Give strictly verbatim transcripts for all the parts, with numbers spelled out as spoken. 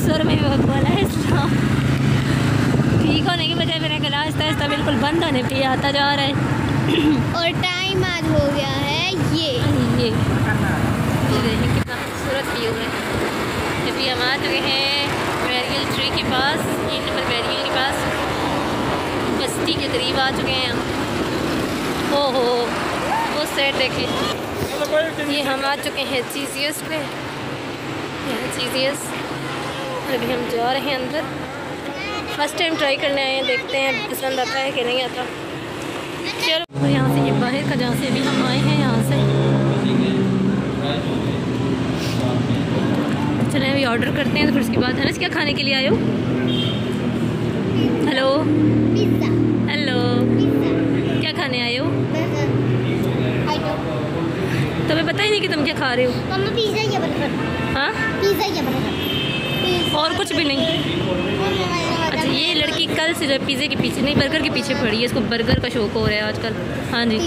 सुर में भी बोला है इस्लाम। ठीक होने की वजह मेरा गला आहिस्ता आहिस्ता बिल्कुल बंद होने पे आता जा रहा है। और टाइम आज हो गया है ये ये ये देखिए कितना खूबसूरत व्यू है। अभी हम आ चुके हैं बैरियल ट्री के पास, तीन नंबर बैरियल के पास, बस्ती के करीब आ चुके हैं हम। ओहो वो सेट देखें, ये हम आ चुके हैं चीजियस पे, यहाँ चीजियस। अभी हम जा रहे हैं अंदर, फर्स्ट टाइम ट्राई करने आए हैं, देखते हैं पसंद आता है कि नहीं आता। चलो तो यहाँ से ये बाहर का जहाँ से भी हम आए हैं यहाँ से चलें अभी ऑर्डर करते हैं। तो फिर उसके बाद अनस क्या खाने के लिए आए हो? हेलो हेलो क्या खाने आए हो? तुम्हें पता ही नहीं कि तुम क्या खा रहे हो? मम्मा पिज़्ज़ा या बर्गर? हाँ पिज़्ज़ा या बर्गर और कुछ भी नहीं। अच्छा ये लड़की कल से जो पिज़्ज़े के पीछे नहीं बर्गर के पीछे पड़ी है, इसको बर्गर का शौक हो रहा है आजकल। हाँ जी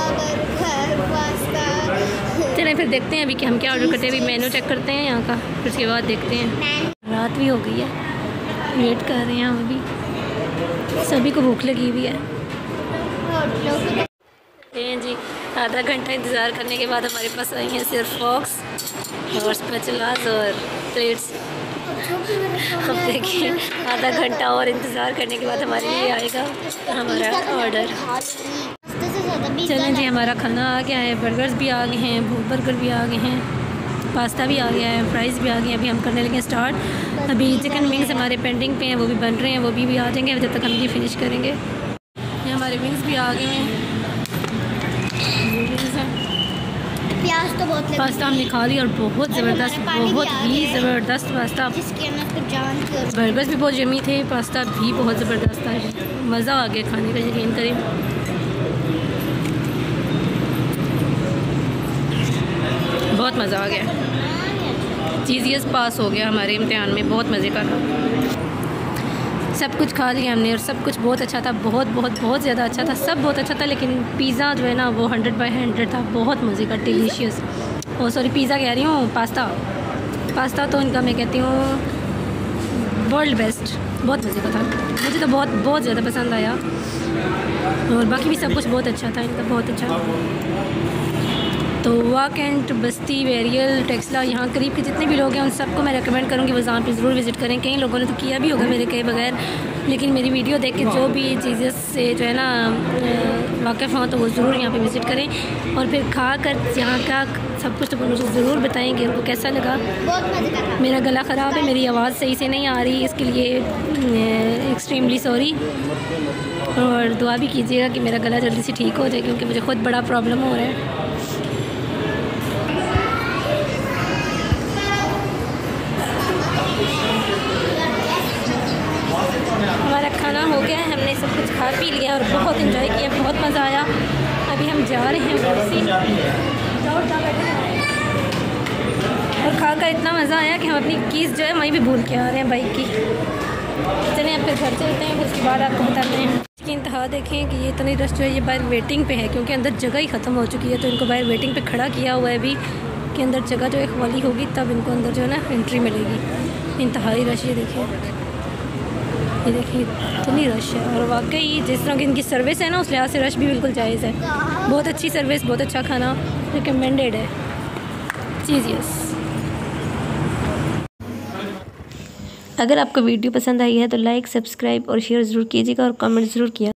चलें फिर देखते हैं अभी कि हम क्या ऑर्डर करते हैं। अभी मेनू चेक करते हैं यहाँ का, फिर उसके बाद देखते हैं। रात भी हो गई है, वेट कर रहे हैं हम अभी, सभी को भूख लगी हुई है। जी आधा घंटा इंतज़ार करने के बाद हमारे पास आई हैं सिर्फ फॉक्स और स्पैचुलास और प्लेट्स। अब देखिए आधा घंटा और इंतज़ार करने के बाद हमारे लिए आएगा हमारा ऑर्डर। चलें जी हमारा खाना आ गया है, बर्गर्स भी आ गए हैं, बर्गर भी आ गए हैं, पास्ता भी आ गया है, फ्राइज़ भी आ गए हैं। अभी हम करने लगे स्टार्ट। अभी चिकन विंग्स हमारे पेंडिंग पे हैं, वो भी बन रहे हैं, वो भी, भी आ जाएंगे जब तक हम ये फिनिश करेंगे। ये हमारे विंग्स भी आ गए हैं, प्याज तो बहुत पास्ता हमने खा लिया और बहुत ज़बरदस्त, बहुत ही ज़बरदस्त पास्ता। बर्गर्स भी बहुत यम्मी थे, पास्ता भी बहुत ज़बरदस्त था, मज़ा आ गया खाने का, यकीन करें। बहुत मज़ा आ गया, चीज़ियस पास हो गया हमारे इम्तिहान में, बहुत मज़े का था। सब कुछ खा लिया हमने और सब कुछ बहुत अच्छा था, बहुत बहुत बहुत ज़्यादा अच्छा था, सब बहुत अच्छा था। लेकिन पिज़्ज़ा जो है ना वो हंड्रेड बाई हंड्रेड था, बहुत मज़े का, डिलीशियस। ओ सॉरी पिज़्ज़ा कह रही हूँ, पास्ता पास्ता तो इनका मैं कहती हूँ वर्ल्ड बेस्ट, बहुत मज़े का था, मुझे तो बहुत बहुत ज़्यादा पसंद आया। और बाकी भी सब कुछ बहुत अच्छा था इनका, बहुत अच्छा। तो वाकेंट, बस्ती, बैरियल, टेक्सला, यहाँ करीब के जितने भी लोग हैं उन सबको मैं रेकमेंड करूँगी वो वहाँ पे ज़रूर विज़िट करें। कई लोगों ने तो किया भी होगा मेरे कहे बगैर, लेकिन मेरी वीडियो देख के जो भी चीज़ें से जो है ना वाकिफ़ हों तो वो ज़रूर यहाँ पे विज़िट करें और फिर खा कर यहाँ का सब कुछ तो मुझे ज़रूर बताएंगे उनको कैसा लगा। मेरा गला ख़राब है, मेरी आवाज़ सही से नहीं आ रही, इसके लिए एक्सट्रीमली सॉरी। और दुआ भी कीजिएगा कि मेरा गला जल्दी से ठीक हो जाए, क्योंकि मुझे ख़ुद बड़ा प्रॉब्लम हो रहा है। हमारा खाना हो गया है, हमने सब कुछ खा पी लिया और बहुत इन्जॉय किया, बहुत मज़ा आया। अभी हम जा रहे हैं वापसी और खा कर इतना मज़ा आया कि हम अपनी कीज़ जो है वहीं भी भूल के आ रहे हैं बाइक की। चलिए अब फिर घर चलते हैं, फिर उसके बाद आपको बताते हैं। इसकी इंतहा देखें कि ये इतनी रश जो है ये बाहर वेटिंग पे है, क्योंकि अंदर जगह ही ख़त्म हो चुकी है, तो इनको बाहर वेटिंग पे खड़ा किया हुआ है अभी कि अंदर जगह जो है खाली होगी तब इनको अंदर जो है ना एंट्री मिलेगी। इंतहाई रश ये देखिए, ये देखिए इतनी रश है। और वाकई जिस तरह की इनकी सर्विस है ना उस लिहाज से रश भी बिल्कुल जायज़ है, बहुत अच्छी सर्विस, बहुत अच्छा खाना, रिकमेंडेड है चीज़ियस। अगर आपको वीडियो पसंद आई है तो लाइक, सब्सक्राइब और शेयर ज़रूर कीजिएगा और कमेंट ज़रूर किया।